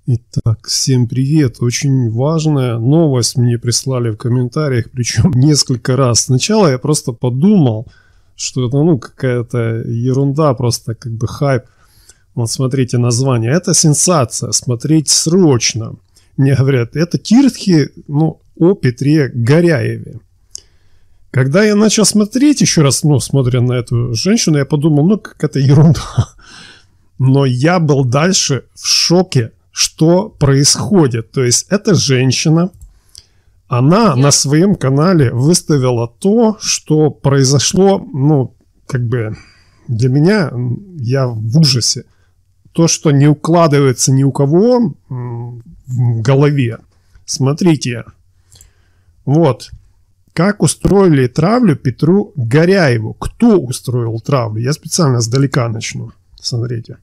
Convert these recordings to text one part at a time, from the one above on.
Итак, всем привет. Очень важная новость мне прислали в комментариях, причем несколько раз. Сначала я просто подумал, что это какая-то ерунда, просто как бы хайп. Вот смотрите название. Это сенсация. Смотреть срочно. Мне говорят, это Тиртхи, о Петре Горяеве. Когда я начал смотреть еще раз, смотря на эту женщину, я подумал, какая-то ерунда. Но я был дальше в шоке, что происходит. То есть эта женщина, она на своем канале выставила то, что произошло, для меня, я в ужасе. То, что не укладывается ни у кого в голове. Смотрите. Вот. Как устроили травлю Петру Горяеву? Кто устроил травлю? Я специально сдалека начну. Смотрите.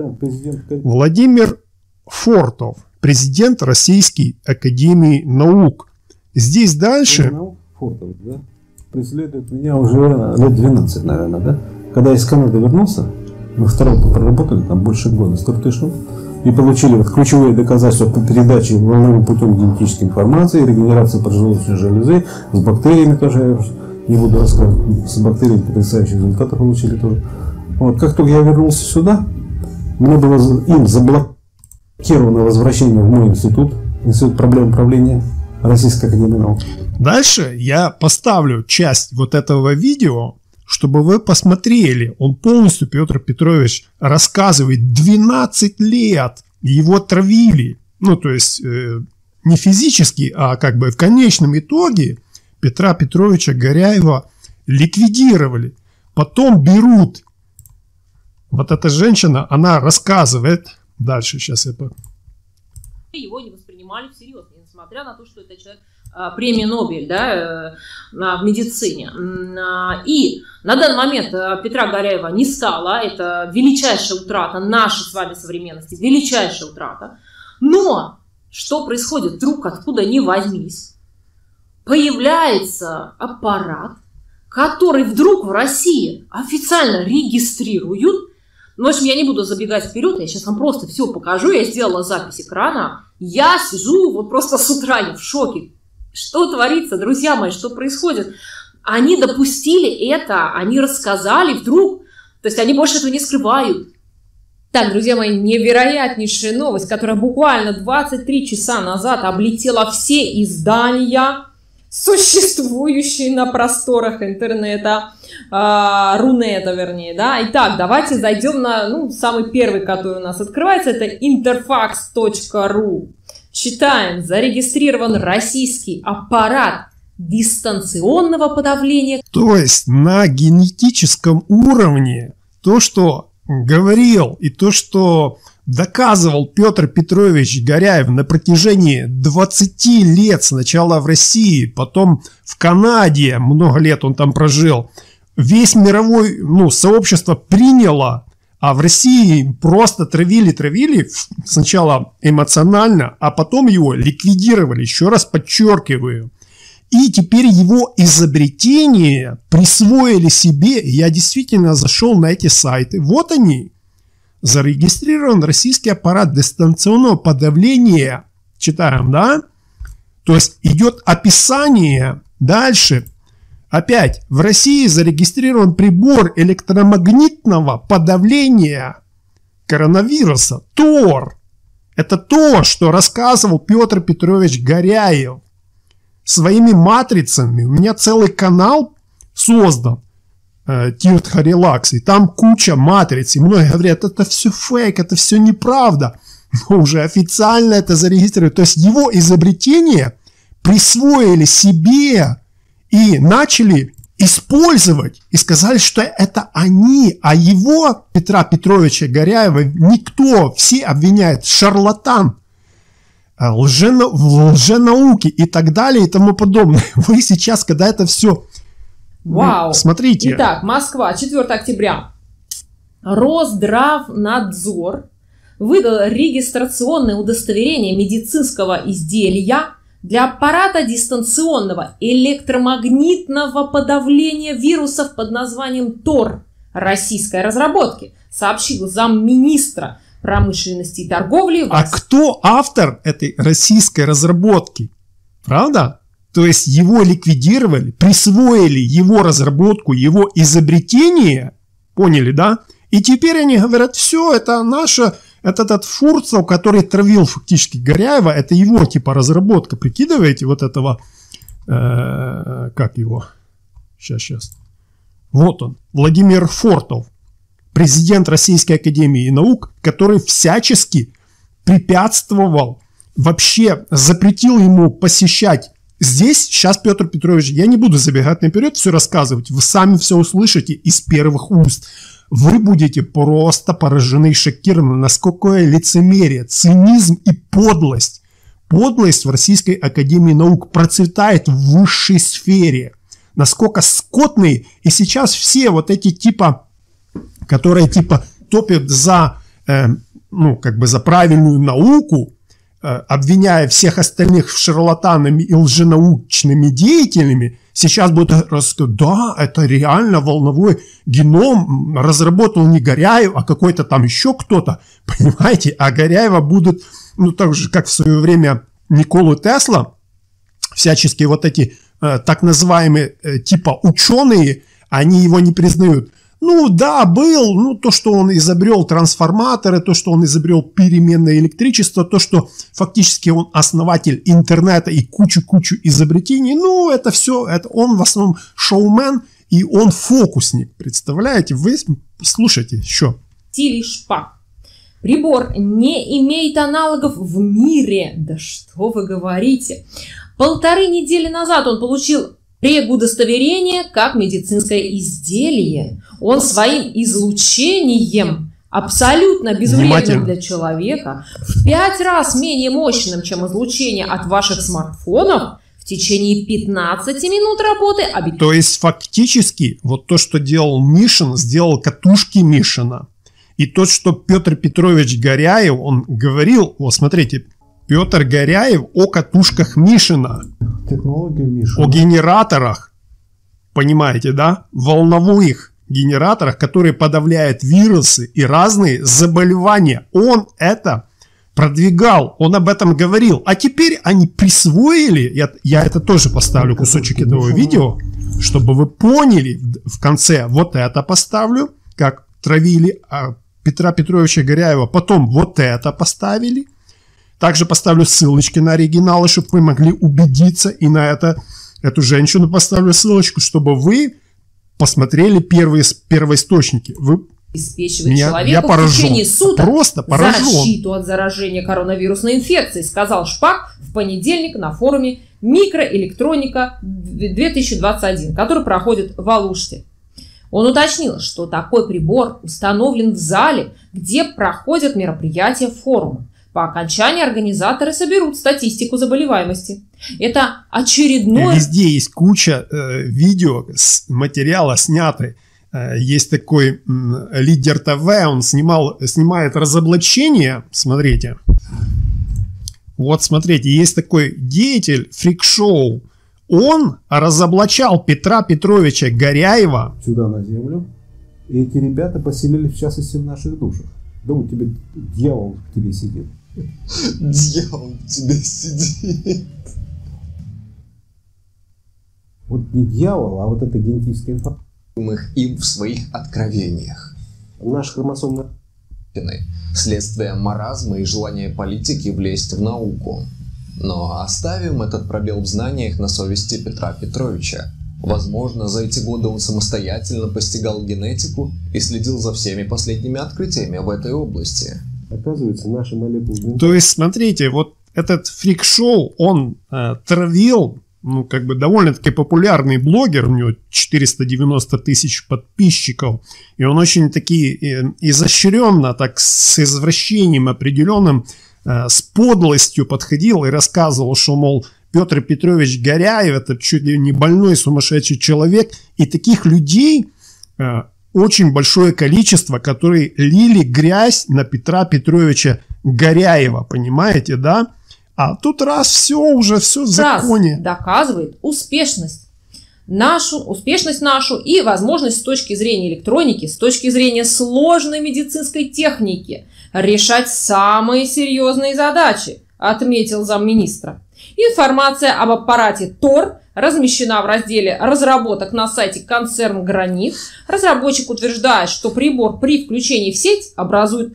Владимир Фортов, президент Российской академии наук. Здесь дальше... Фортов, да? Преследует меня уже лет 12, наверное, да? Когда я из Канады вернулся, мы втором проработали там больше года с Туртышем и получили ключевые доказательства по передаче волновым путем генетической информации, регенерации поджелудочной железы, с бактериями тоже, я не буду рассказывать, с бактериями потрясающие результаты получили тоже. Вот, как только я вернулся сюда, мне было им заблокировано возвращение в мой институт проблем управления Российской академии наук. Дальше я поставлю часть вот этого видео, чтобы вы посмотрели. Он полностью, Петр Петрович, рассказывает 12 лет. Его травили. То есть не физически, а как бы в конечном итоге Петра Петровича Горяева ликвидировали. Потом берут. Вот эта женщина, она рассказывает. Дальше, сейчас я... Его не воспринимали всерьез, несмотря на то, что это человек премии Нобель, да, в медицине. И на данный момент Петра Горяева не стало. Это величайшая утрата нашей с вами современности, величайшая утрата. Но что происходит? Вдруг откуда ни возьмись, появляется аппарат, который вдруг в России официально регистрируют. В общем, я не буду забегать вперед, я сейчас вам просто все покажу. Я сделала запись экрана. Я сижу вот просто с утра, я в шоке. Что творится, друзья мои, что происходит? Они допустили это, они рассказали вдруг, то есть они больше этого не скрывают. Так, друзья мои, невероятнейшая новость, которая буквально 23 часа назад облетела все издания, существующие на просторах интернета, Рунета, вернее, да. Итак, давайте зайдем на, самый первый, который у нас открывается, это interfax.ru. Читаем. Зарегистрирован российский аппарат дистанционного подавления. То есть на генетическом уровне то, что говорил и то, что доказывал Петр Петрович Горяев на протяжении 20 лет, сначала в России, потом в Канаде, много лет он там прожил, весь мировой сообщество приняло. А в России просто травили, сначала эмоционально, а потом его ликвидировали, еще раз подчеркиваю. И теперь его изобретение присвоили себе. Я действительно зашел на эти сайты. Вот они. Зарегистрирован российский аппарат дистанционного подавления. Читаем, да? То есть идет описание дальше. Опять, в России зарегистрирован прибор электромагнитного подавления коронавируса. ТОР. Это то, что рассказывал Петр Петрович Горяев своими матрицами. У меня целый канал создан, Тиртха Релакс, и там куча матриц. И многие говорят, это все фейк, это все неправда. Но уже официально это зарегистрировано. То есть его изобретение присвоили себе и начали использовать, и сказали, что это они, а его, Петра Петровича Горяева, никто, все обвиняют, шарлатан, в лженауке и так далее и тому подобное. Вы сейчас, когда это все... Вау! Смотрите. Итак, Москва, 4 октября. Росздравнадзор выдал регистрационное удостоверение медицинского изделия для аппарата дистанционного электромагнитного подавления вирусов под названием ТОР российской разработки, сообщил замминистра промышленности и торговли. А кто автор этой российской разработки? Правда? То есть его ликвидировали, присвоили его разработку, его изобретение, поняли, да? И теперь они говорят, все, это наша, этот Фурцев, который травил фактически Горяева, это его типа разработка. Прикидываете вот этого, как его? Сейчас. Вот он, Владимир Фурцев, президент Российской академии наук, который всячески препятствовал, вообще запретил ему посещать. Здесь сейчас, Петр Петрович, я не буду забегать наперед, все рассказывать. Вы сами все услышите из первых уст. Вы будете просто поражены и шокированы, насколько лицемерие, цинизм и подлость. Подлость в Российской академии наук процветает в высшей сфере. Насколько скотные. И сейчас все вот эти типа, которые типа топят за, за правильную науку, обвиняя всех остальных шарлатанами и лженаучными деятелями, сейчас будут рассказывать, да, это реально волновой геном разработал не Горяев, а какой-то там еще кто-то, понимаете, а Горяева будут, так же, как в свое время Николу Тесла, всячески вот эти так называемые типа ученые, они его не признают. Да, был, то, что он изобрел трансформаторы, то, что он изобрел переменное электричество, то, что фактически он основатель интернета и кучу-кучу изобретений, это все, это он в основном шоумен и он фокусник, представляете? Вы слушайте еще. Стиль Шпак. Прибор не имеет аналогов в мире. Да что вы говорите? 1,5 недели назад он получил удостоверение как медицинское изделие. Он своим излучением, абсолютно безвредным для человека, в 5 раз менее мощным, чем излучение от ваших смартфонов, в течение 15 минут работы. То есть фактически вот то, что делал Мишин, сделал катушки Мишина. И то, что Петр Петрович Горяев, он говорил, смотрите, Петр Горяев о катушках Мишина. Технология Мишина. О генераторах, понимаете, да? Волновых генераторах, которые подавляют вирусы и разные заболевания. Он это продвигал, он об этом говорил. А теперь они присвоили, я это тоже поставлю, кусочек этого видео, чтобы вы поняли, в конце вот это поставлю, как травили Петра Петровича Горяева, потом вот это поставили. Также поставлю ссылочки на оригиналы, чтобы вы могли убедиться, и на эту женщину поставлю ссылочку, чтобы вы посмотрели первоисточники. Вы я поражен. В течение суток Просто поражен. Защиту от заражения коронавирусной инфекцией, сказал Шпак в понедельник на форуме «Микроэлектроника 2021», который проходит в Алуште. Он уточнил, что такой прибор установлен в зале, где проходят мероприятия форума. По окончании организаторы соберут статистику заболеваемости. Это очередное... Везде есть куча видео, материала сняты. Есть такой лидер ТВ, он снимает разоблачение. Смотрите. Вот смотрите, есть такой деятель фрик-шоу. Он разоблачал Петра Петровича Горяева. Сюда на землю. И эти ребята поселились в частности в наших душах. Да вот тебе дьявол в тебе сидит. Дьявол в тебе сидит. Вот не дьявол, а вот это генетическая информация. Им в своих откровениях. Наш хромосомный... Следствие маразма и желания политики влезть в науку. Но оставим этот пробел в знаниях на совести Петра Петровича. Возможно, за эти годы он самостоятельно постигал генетику и следил за всеми последними открытиями в этой области. Оказывается, наши молекулы... То есть, смотрите, вот этот фрик-шоу, он травил, довольно-таки популярный блогер, у него 490 тысяч подписчиков, и он очень-таки изощренно, так с извращением определенным, с подлостью подходил и рассказывал, что, мол, Петр Петрович Горяев это чуть ли не больной сумасшедший человек, и таких людей очень большое количество, которые лили грязь на Петра Петровича Горяева, понимаете, да? А тут все в законе. Доказывает успешность нашу и возможность с точки зрения электроники, с точки зрения сложной медицинской техники, решать самые серьезные задачи, отметил замминистра. Информация об аппарате ТОР размещена в разделе разработок на сайте концерн «Гранит». Разработчик утверждает, что прибор при включении в сеть образует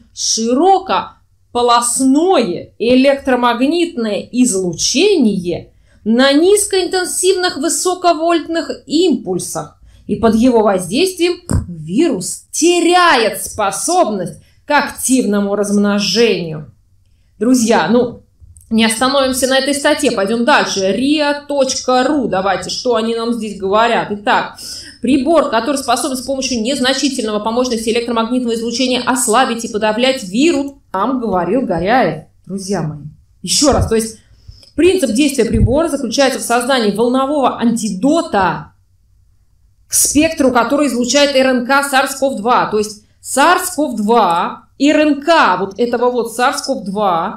широкополосное электромагнитное излучение на низкоинтенсивных высоковольтных импульсах. И под его воздействием вирус теряет способность к активному размножению. Друзья, не остановимся на этой статье, пойдем дальше. ria.ru, давайте, что они нам здесь говорят. Итак, прибор, который способен с помощью незначительного по мощности электромагнитного излучения ослабить и подавлять вирус, нам говорил Горяев, друзья мои. Еще раз, то есть принцип действия прибора заключается в создании волнового антидота к спектру, который излучает РНК SARS-CoV-2. То есть SARS-CoV-2, РНК вот этого вот SARS-CoV-2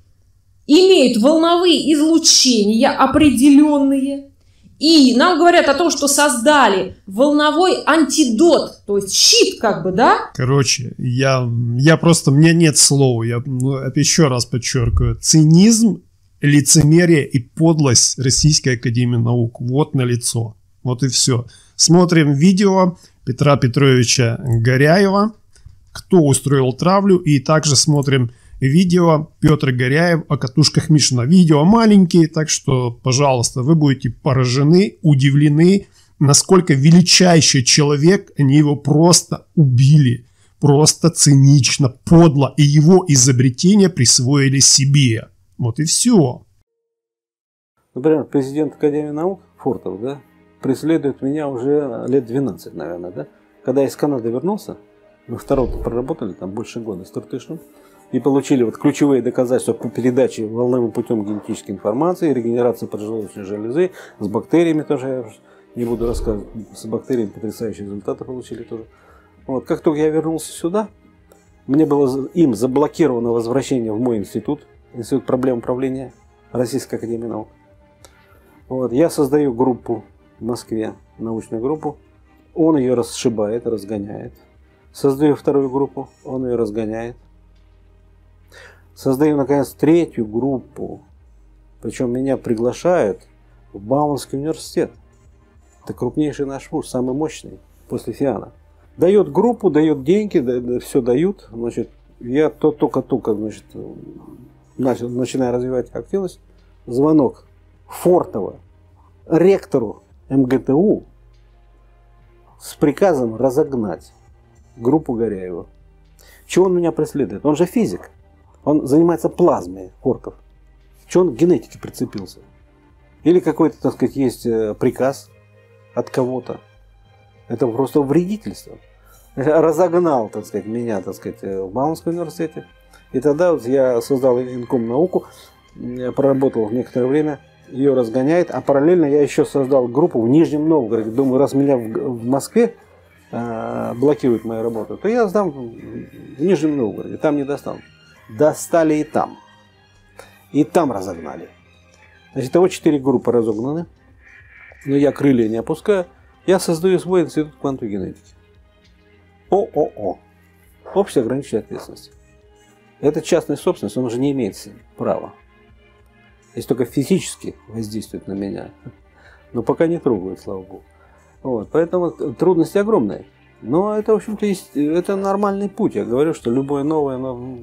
имеют волновые излучения определенные. И нам говорят о том, что создали волновой антидот, то есть щит да? Короче, я просто, у меня нет слов, я еще раз подчеркиваю, цинизм, лицемерие и подлость Российской Академии Наук, вот налицо, вот и все. Смотрим видео Петра Петровича Горяева, кто устроил травлю, и также смотрим видео Петр Горяев о катушках Мишина. Видео маленькие, так что, пожалуйста, вы будете поражены, удивлены, насколько величайший человек, они его просто убили. Просто цинично, подло, и его изобретение присвоили себе. Вот и все. Например, президент Академии Наук Фуртов, преследует меня уже лет 12, наверное, Когда я из Канады вернулся, мы второго проработали там больше года с Туртышем, и получили ключевые доказательства по передаче волновым путем генетической информации, регенерации поджелудочной железы, с бактериями тоже, я не буду рассказывать, с бактериями потрясающие результаты получили тоже. Вот. Как только я вернулся сюда, мне было им заблокировано возвращение в мой институт, Институт проблем управления Российской Академии Наук. Вот. Я создаю группу в Москве, научную группу, он ее расшибает, разгоняет. Создаю вторую группу, он ее разгоняет. Создаю, наконец, третью группу, причем меня приглашают в Бауманский университет. Это крупнейший наш вуз, самый мощный, после ФИАНа. Дает группу, дает деньги, все дают. Значит, я только-только начинаю развивать активность. Звонок Фортова, ректору МГТУ, с приказом разогнать группу Горяева. Чего он меня преследует? Он же физик. Он занимается плазмой, Фортов. Чего он к генетике прицепился? Или какой-то, есть приказ от кого-то. Это просто вредительство. Разогнал, меня, в Бауманском университете. И тогда я создал Инком науку, проработал некоторое время, ее разгоняет, а параллельно я еще создал группу в Нижнем Новгороде. Думаю, раз меня в Москве блокируют мою работу, то я сдам в Нижнем Новгороде, там не достану. Достали и там. И там разогнали. Значит, того 4 группы разогнаны. Но я крылья не опускаю. Я создаю свой институт квантовой генетики. ООО. Общая ограниченная ответственность. Это частная собственность, он уже не имеет права. Если только физически воздействует на меня. Но пока не трогают, слава богу. Вот. Поэтому трудности огромные. Но это, в общем-то, это нормальный путь. Я говорю, что любое новое,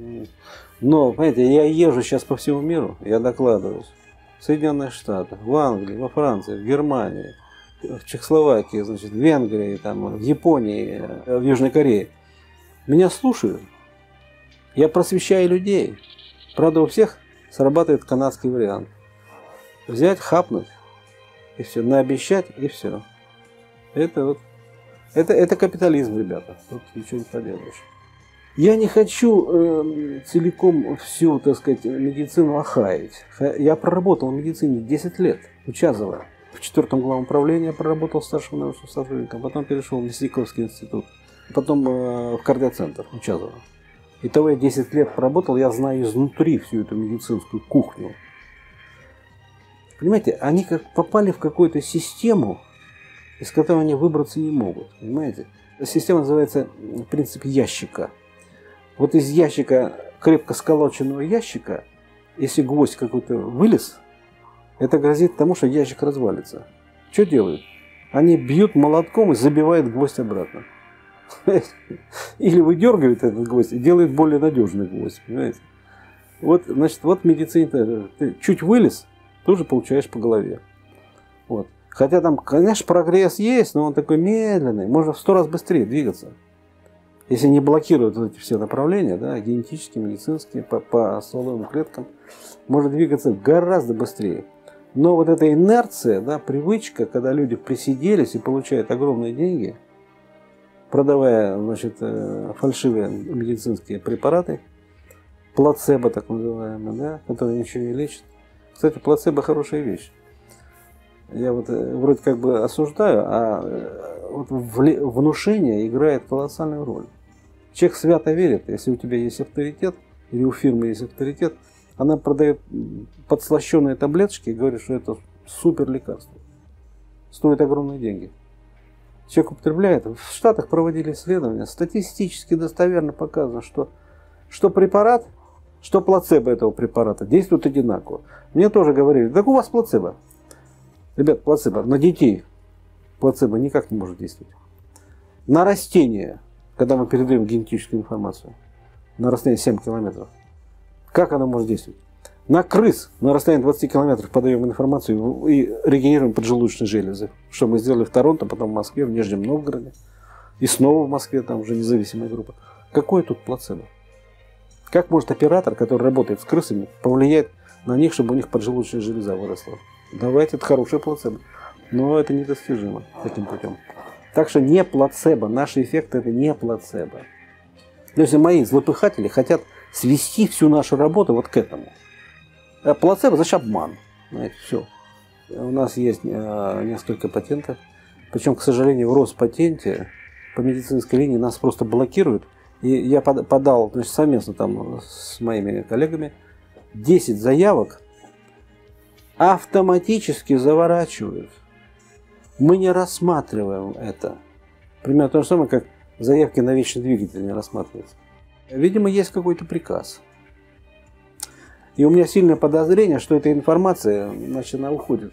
но, понимаете, я езжу сейчас по всему миру, я докладываюсь. В Соединенных Штатах, в Англии, во Франции, в Германии, в Чехословакии, в Венгрии, в Японии, в Южной Корее. Меня слушают. Я просвещаю людей. Правда, у всех срабатывает канадский вариант. Взять, хапнуть, и все. Наобещать, и все. Это капитализм, ребята. Тут ничего не поделаешь. Я не хочу целиком всю, медицину охаять. Я проработал в медицине 10 лет, участвовал. В 4-м главном управлении я проработал старшим научным сотрудником, потом перешел в Мясниковский институт, потом в кардиоцентр участвовал. Итого я 10 лет проработал, я знаю изнутри всю эту медицинскую кухню. Понимаете, они как попали в какую-то систему, из которой они выбраться не могут. Понимаете? Система называется принцип ящика. Вот из ящика крепко сколоченного ящика, если гвоздь какой-то вылез, это грозит тому, что ящик развалится. Что делают? Они бьют молотком и забивают гвоздь обратно. Или выдергивают этот гвоздь и делают более надежный гвоздь. Понимаете? Вот, значит, вот в медицине ты чуть вылез, тоже получаешь по голове. Вот. Хотя там, конечно, прогресс есть, но он такой медленный. Можно в 100 раз быстрее двигаться. Если не блокируют вот эти все направления, да, генетические, медицинские, по стволовым клеткам, можно двигаться гораздо быстрее. Но вот эта инерция, да, привычка, когда люди присиделись и получают огромные деньги, продавая, значит, фальшивые медицинские препараты, плацебо так называемые, да, которые ничего не лечат. Кстати, плацебо хорошая вещь. Я вот вроде как бы осуждаю, а вот внушение играет колоссальную роль. Человек свято верит, если у тебя есть авторитет, или у фирмы есть авторитет, она продает подслащенные таблеточки и говорит, что это супер лекарство. Стоит огромные деньги. Человек употребляет. В Штатах проводили исследования, статистически достоверно показано, что препарат, что плацебо этого препарата действуют одинаково. Мне тоже говорили, так у вас плацебо. Ребят, плацебо на детей плацебо никак не может действовать. На растения, когда мы передаем генетическую информацию на расстоянии 7 километров, как она может действовать? На крыс на расстоянии 20 километров подаем информацию и регенерируем поджелудочные железы. Что мы сделали в Торонто, потом в Москве, в Нижнем Новгороде. И снова в Москве, там уже независимая группа. Какое тут плацебо? Как может оператор, который работает с крысами, повлиять на них, чтобы у них поджелудочная железа выросла? Давайте, это хорошее плацебо. Но это недостижимо этим путем. Так что не плацебо. Наши эффекты это не плацебо. То есть мои злопыхатели хотят свести всю нашу работу вот к этому. А плацебо значит обман. Знаете, все. У нас есть несколько патентов. Причем, к сожалению, в Роспатенте по медицинской линии нас просто блокируют. И я подал, значит, совместно там с моими коллегами 10 заявок. Автоматически заворачивают. Мы не рассматриваем это. Примерно то же самое, как заявки на вечный двигатель не рассматриваются. Видимо, есть какой-то приказ. И у меня сильное подозрение, что эта информация, значит, она уходит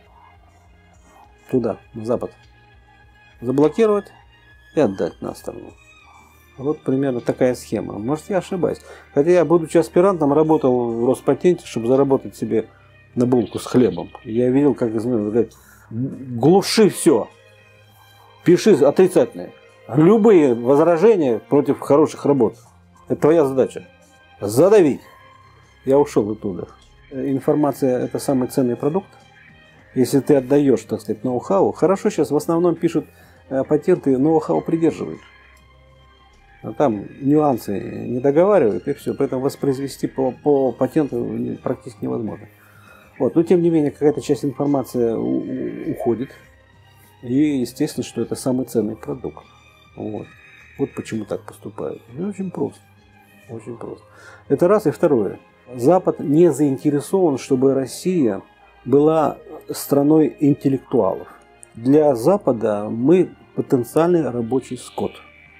туда, на запад. Заблокировать и отдать на сторону. Вот примерно такая схема. Может, я ошибаюсь. Хотя я, будучи аспирантом, работал в Роспатенте, чтобы заработать себе на булку с хлебом. Я видел, как изменилось. Говорят, глуши все. Пиши отрицательные. Любые возражения против хороших работ. Это твоя задача. Задавить. Я ушел оттуда. Информация – это самый ценный продукт. Если ты отдаешь, так сказать, ноу-хау. Хорошо, сейчас в основном пишут патенты, ноу-хау придерживают. А там нюансы не договаривают, и все. Поэтому воспроизвести по патенту практически невозможно. Вот. Но тем не менее, какая-то часть информации уходит. И естественно, что это самый ценный продукт. Вот почему так поступают. И очень просто. Очень просто. Это раз. И второе. Запад не заинтересован, чтобы Россия была страной интеллектуалов. Для Запада мы потенциальный рабочий скот.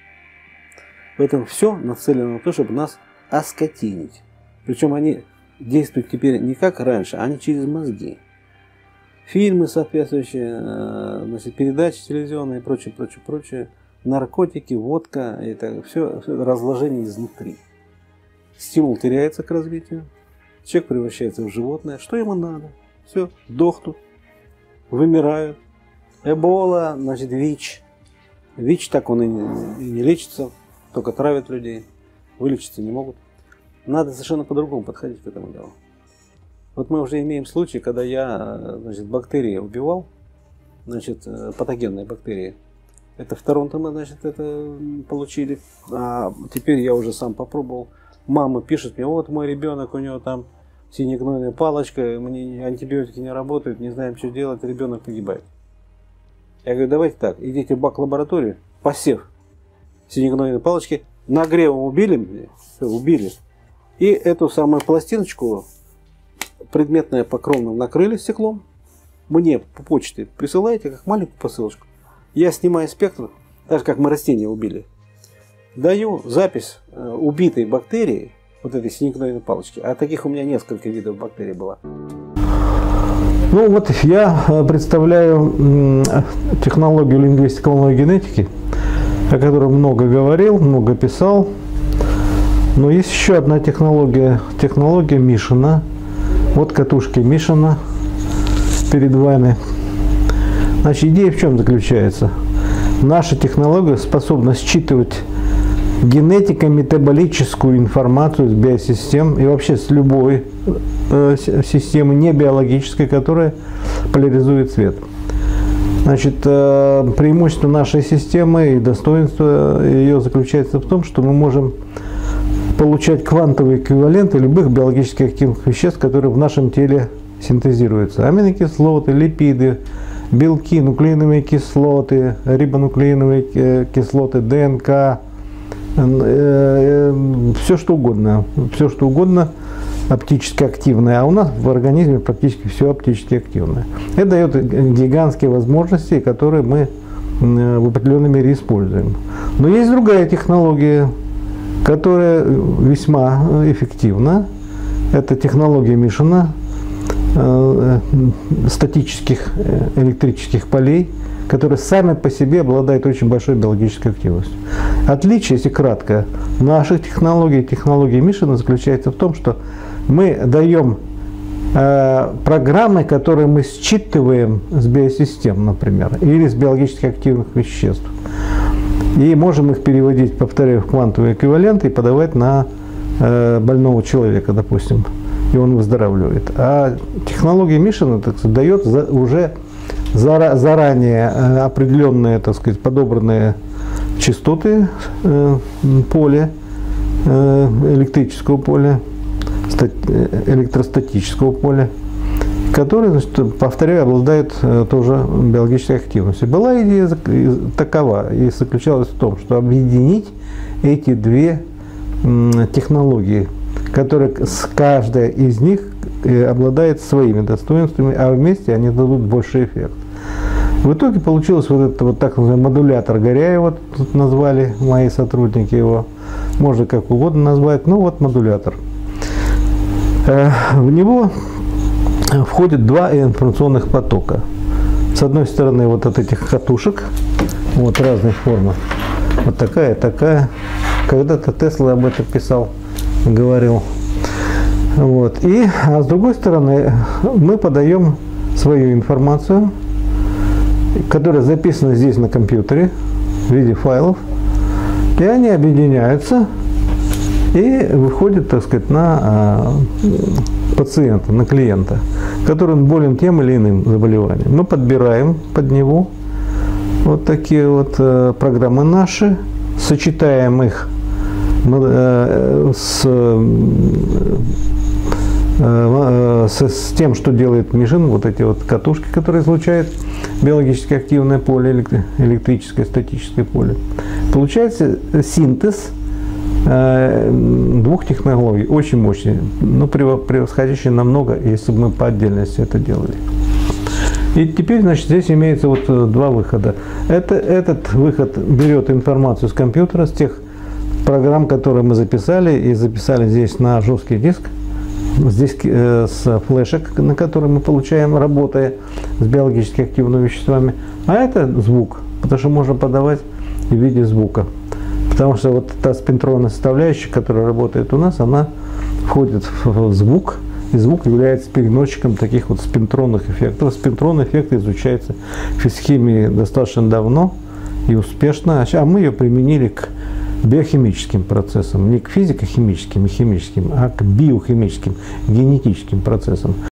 Поэтому все нацелено на то, чтобы нас оскотинить. Причем они действуют теперь не как раньше, а не через мозги. Фильмы соответствующие, значит, передачи телевизионные и прочее. Наркотики, водка, это все разложение изнутри. Стимул теряется к развитию. Человек превращается в животное. Что ему надо? Все, дохнут, вымирают. Эбола, значит, ВИЧ. ВИЧ так он и не лечится, только травят людей. Вылечиться не могут. Надо совершенно по-другому подходить к этому делу. Вот мы уже имеем случай, когда я, значит, бактерии убивал, значит, патогенные бактерии. Это в Торонто мы, значит, это получили. А теперь я уже сам попробовал. Мама пишет мне, вот мой ребенок, у него там синегнойная палочка, мне антибиотики не работают, не знаем, что делать, ребенок погибает. Я говорю, давайте так, идите в бак-лабораторию, посев синегнойной палочки, нагревом убили, все, убили. И эту самую пластиночку предметное покровным накрыли стеклом. Мне по почте присылаете, как маленькую посылочку. Я снимаю спектр, так же как мы растения убили. Даю запись убитой бактерии вот этой синекноидной палочки. А таких у меня несколько видов бактерий было. Ну вот я представляю технологию лингвистико-волновой генетики, о которой много говорил, много писал. Но есть еще одна технология Мишина. Вот катушки Мишина перед вами. Значит, идея в чем заключается? Наша технология способна считывать генетико-метаболическую информацию с биосистем и вообще с любой системы не биологической, которая поляризует свет. Значит, преимущество нашей системы и достоинство ее заключается в том, что мы можем получать квантовые эквиваленты любых биологически активных веществ, которые в нашем теле синтезируются. Аминокислоты, липиды, белки, нуклеиновые кислоты, рибонуклеиновые кислоты, ДНК, все что угодно оптически активное, а у нас в организме практически все оптически активное. Это дает гигантские возможности, которые мы в определенной мере используем. Но есть другая технология, которая весьма эффективна. Это технология Мишина, статических электрических полей, которые сами по себе обладают очень большой биологической активностью. Отличие, если кратко, наших технологий, технологии Мишина заключается в том, что мы даем программы, которые мы считываем с биосистем, например, или с биологически активных веществ. И можем их переводить, повторяю, в квантовые эквиваленты и подавать на больного человека, допустим, и он выздоравливает. А технология Мишина, так сказать, дает уже заранее определенные, так сказать, подобранные частоты поля, электрического поля, электростатического поля, которые, значит, повторяю, обладают тоже биологической активностью. Была идея такова и заключалась в том, что объединить эти две технологии, которые каждая из них обладает своими достоинствами, а вместе они дадут больший эффект. В итоге получилось вот этот вот так называемый модулятор Горяева, тут назвали мои сотрудники его, можно как угодно назвать, но вот модулятор. В него входит два информационных потока. С одной стороны вот от этих катушек, вот разных форм, вот такая, такая. Когда-то Тесла об этом писал, говорил. Вот. А с другой стороны мы подаем свою информацию, которая записана здесь на компьютере в виде файлов, и они объединяются и выходят, так сказать, на пациента, на клиента, который болен тем или иным заболеванием. Мы подбираем под него вот такие вот программы наши, сочетаем их с тем, что делает Мишин, вот эти вот катушки, которые излучают биологически активное поле, электрическое, статическое поле. Получается синтез двух технологий, очень мощный, но превосходящий намного, если бы мы по отдельности это делали. И теперь, значит, здесь имеется вот два выхода. Этот выход берет информацию с компьютера, с тех программ, которые мы записали, и записали здесь на жесткий диск, здесь с флешек, на которые мы получаем, работая с биологически активными веществами. А это звук, потому что можно подавать в виде звука. Потому что вот та спинтронная составляющая, которая работает у нас, она входит в звук, и звук является переносчиком таких вот спинтронных эффектов. Спинтронный эффект изучается в физхимии достаточно давно и успешно, а мы ее применили к биохимическим процессам, не к физико-химическим и химическим, а к биохимическим, генетическим процессам.